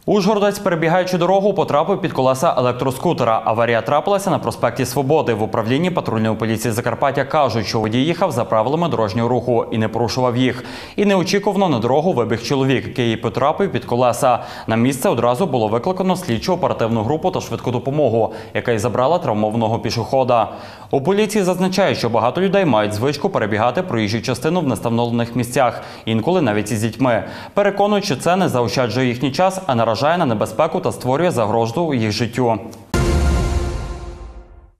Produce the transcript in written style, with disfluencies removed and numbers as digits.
Ужгородець, перебігаючи дорогу, потрапив під колеса електроскутера. Аварія трапилася на проспекті Свободи. В управлінні патрульної поліції Закарпаття кажуть, що водій їхав за правилами дорожнього руху і не порушував їх. І неочікувано на дорогу вибіг чоловік, який потрапив під колеса. На місце одразу було викликано слідчо-оперативну групу та швидку допомогу, яка й забрала травмованого пішохода. У поліції зазначають, що багато людей мають звичку перебігати проїжджу частину в невстановлених місцях, інколи навіть із дітьми. Переконують, що це не заощаджує їхній час, а наражає на небезпеку та створює загрозу їх життю.